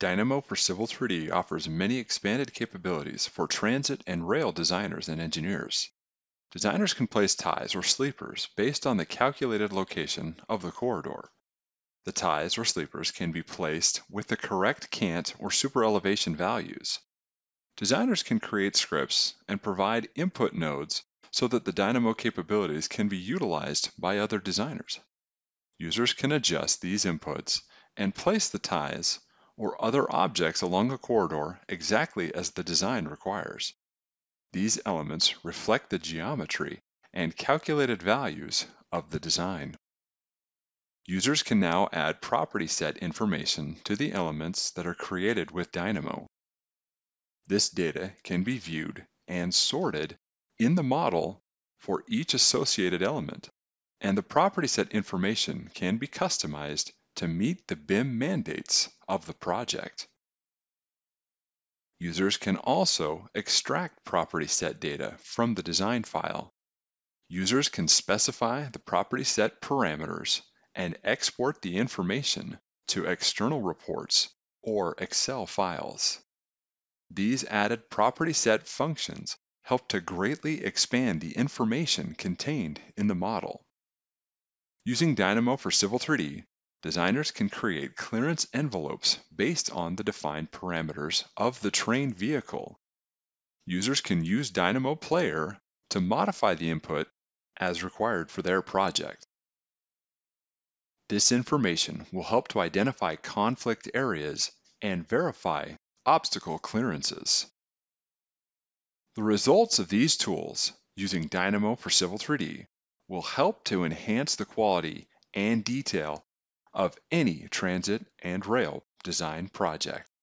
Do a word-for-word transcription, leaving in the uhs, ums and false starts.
Dynamo for Civil three D offers many expanded capabilities for transit and rail designers and engineers. Designers can place ties or sleepers based on the calculated location of the corridor. The ties or sleepers can be placed with the correct cant or superelevation values. Designers can create scripts and provide input nodes so that the Dynamo capabilities can be utilized by other designers. Users can adjust these inputs and place the ties or other objects along a corridor exactly as the design requires. These elements reflect the geometry and calculated values of the design. Users can now add property set information to the elements that are created with Dynamo. This data can be viewed and sorted in the model for each associated element, and the property set information can be customized to meet the B I M mandates of the project. Users can also extract property set data from the design file. Users can specify the property set parameters and export the information to external reports or Excel files. These added property set functions help to greatly expand the information contained in the model. Using Dynamo for Civil three D, designers can create clearance envelopes based on the defined parameters of the train vehicle. Users can use Dynamo Player to modify the input as required for their project. This information will help to identify conflict areas and verify obstacle clearances. The results of these tools using Dynamo for Civil three D will help to enhance the quality and detail of any transit and rail design project.